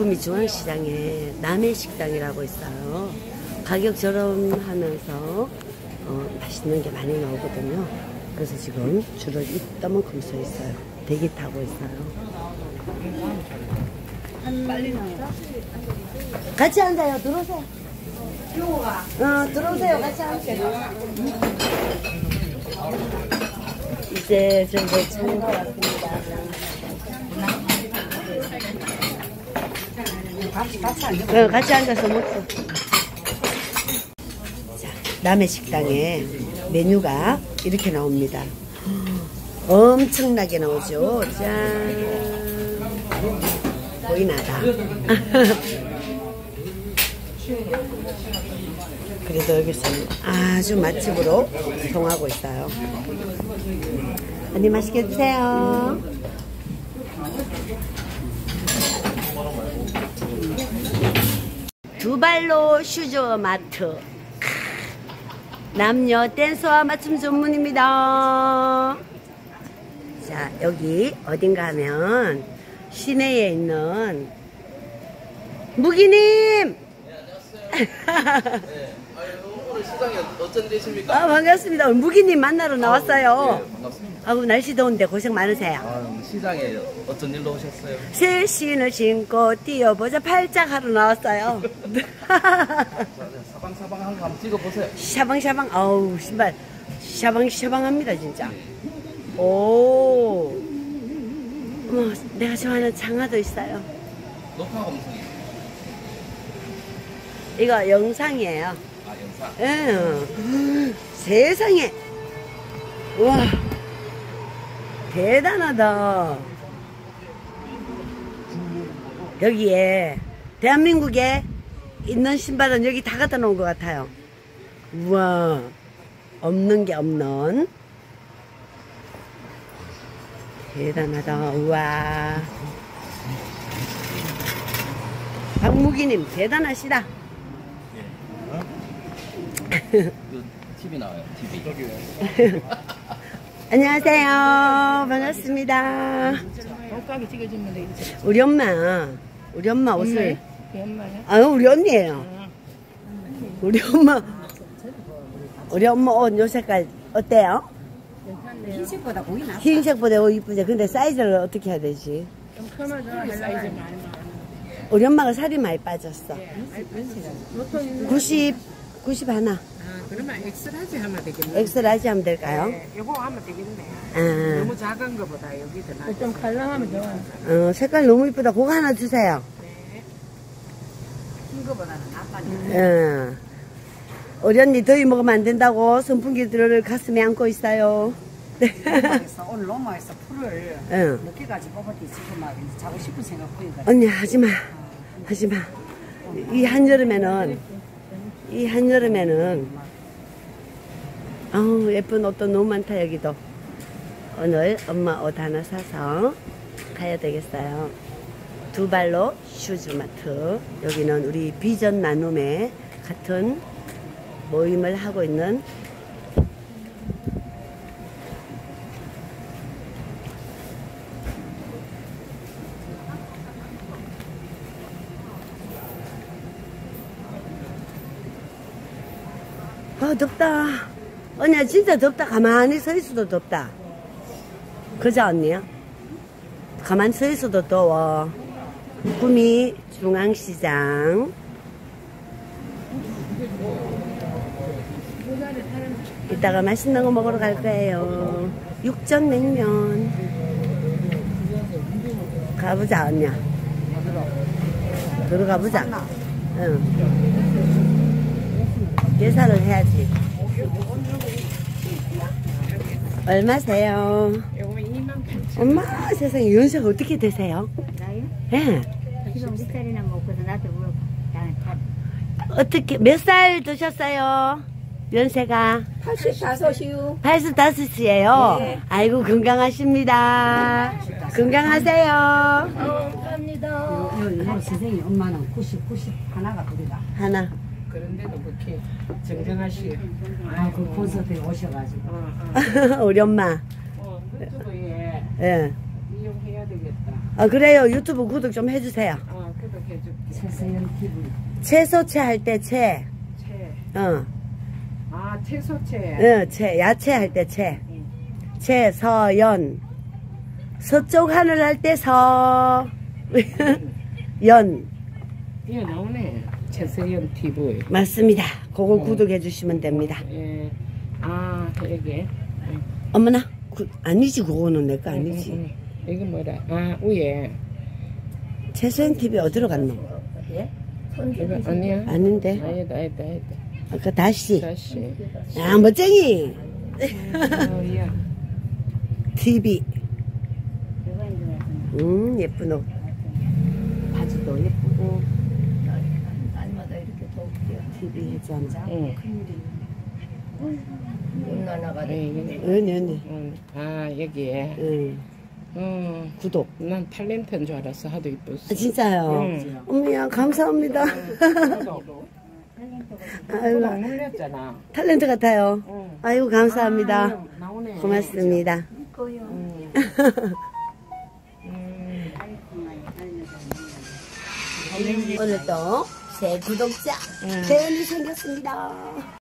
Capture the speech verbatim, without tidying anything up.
구미 중앙시장에 남해식당이라고 있어요. 가격 저렴하면서 어, 맛있는 게 많이 나오거든요. 그래서 지금 줄을 이따만큼 서 있어요. 대기 타고 있어요. 빨리 나와. 같이 앉아요. 들어오세요. 어, 들어오세요. 같이 앉으세요. 이제 저기 차는 것 같습니다. 같이, 같이 앉아. 어, 같이 앉아서 먹자. 자, 남해 식당에 메뉴가 이렇게 나옵니다. 엄청나게 나오죠. 짠. 보이나다. 그래도 여기서는 아주 맛집으로 통하고 있어요. 언니 맛있게 드세요. 두 발로 슈즈 마트. 남녀 댄서와 맞춤 전문입니다. 자, 여기 어딘가 하면 시내에 있는 무기님! 네, 안녕하세요. 네. 오늘 시장에 어쩐 일이십니까? 아, 반갑습니다. 오늘 무기님 만나러 나왔어요. 네, 반갑습니다. 아우, 날씨 더운데 고생 많으세요. 아, 시장에 어쩐 일로 오셨어요? 새 신을 신고 뛰어보자 팔짝 하러 나왔어요. 사방사방한 거 한번 찍어보세요. 샤방샤방, 아우, 신발. 샤방샤방합니다, 진짜. 오. 어머, 내가 좋아하는 장화도 있어요. 녹화 검색이. 이거 영상이에요. 아, 영상. 응. 세상에. 와. 대단하다. 여기에 대한민국에 있는 신발은 여기 다 갖다 놓은 것 같아요. 우와. 없는 게 없는. 대단하다. 우와. 박무기님 대단하시다. 그 티비 나와요, 티비. 안녕하세요. 반갑습니다. 옷가게 찍어주면 되겠지. 우리 엄마, 우리 엄마 옷을. 네 엄마야? 아, 우리 언니예요. 우리 엄마, 우리 엄마 옷 요 색깔 어때요? 흰색보다 고기 나. 흰색보다 옷 이쁘죠. 근데 사이즈를 어떻게 해야 되지? 좀 편하죠. 사이즈 많이. 우리 엄마가 살이 많이 빠졌어. 보통 구십, 구십 하나. 아 그러면 엑스라지 하면 되겠네. 엑스라지 하면 될까요? 네, 요거 하면 되겠네. 아, 너무 작은 거보다 여기 더 나아. 좀 칼랑하면 좋아. 어, 색깔 너무 이쁘다. 그거 하나 주세요. 네. 흰 거보다는 나빠지. 어. 우리 언니 더위 먹으면 안 된다고 선풍기들을 가슴에 안고 있어요. 네. 로마에서 오늘 로마에서 풀을 응. 늦게까지 뽑았기 지금 막 자고 싶은 생각 보니까 언니 하지마. 하지마. 이 한여름에는 이 한여름에는 아우 예쁜 옷도 너무 많다. 여기도 오늘 엄마 옷 하나 사서 가야 되겠어요. 두 발로 슈즈마트. 여기는 우리 비전 나눔에 같은 모임을 하고 있는 아 덥다. 언니야 진짜 덥다. 가만히 서 있어도 덥다. 그죠 언니야? 가만히 서 있어도 더워. 구미 중앙시장. 이따가 맛있는 거 먹으러 갈 거예요. 육전냉면. 가보자 언니야. 들어가 보자. 응. 계산을 해야지. 얼마세요? 요거 이만 팔천. 엄마 세상에 연세가 어떻게 되세요? 나요? 예. 지금 몇 살이나 먹고서 나도 물어봐. 나는 다 어떻게 몇 살 드셨어요? 연세가 팔십다섯이요. 팔십다섯이에요. 네. 아이고 건강하십니다. 건강하세요. 감사합니다. 오늘 선생님 엄마는 구십, 구십 하나가 둘이다. 하나. 그런데도 그렇게 정정하시오. 아, 그 콘서트에 오셔가지고. 어, 어. 우리 엄마. 어, 유튜브에 예. 이용해야 되겠다. 아 그래요. 유튜브 구독 좀 해주세요. 어, 구독해줘. 최세연 티비. 채소채 할 때 채. 채. 어. 아, 채소채. 어, 채. 야채 할 때 채. 채, 서, 연. 서쪽 하늘 할 때 서. 연. 이거 나오네. 최세연 티비. 맞습니다. 그거 음. 구독해 주시면 됩니다. 예. 아, 여기. 어머나. 그, 아니지, 그거는 내 거 아니지. 응, 응. 이거 뭐라? 아, 위에. 채소연 티비 어디로 갔노? 이거 아니야? 아닌데. 아니다, 아니다, 아니다. 아까 다시. 다시. 아, 멋쟁이. 어, 야. 티비. 음, 예쁜 옷. 바지도 예쁘고. 날마다 이렇게 더울게요. 티비 해장. 응. 음. 나나가 은이, 은이. 응. 아, 여기에. 응. 응. 구독. 난 탤런트인 줄 알았어. 하도 아, 이뻤어. 진짜요? 응. 어머야, 감사합니다. 아이고, 막 놀렸잖아. 탤런트 같아요. 응. 아이고, 감사합니다. 아, 나오네. 고맙습니다. 응. 음. 오늘도 새 구독자, 대원이 생겼습니다.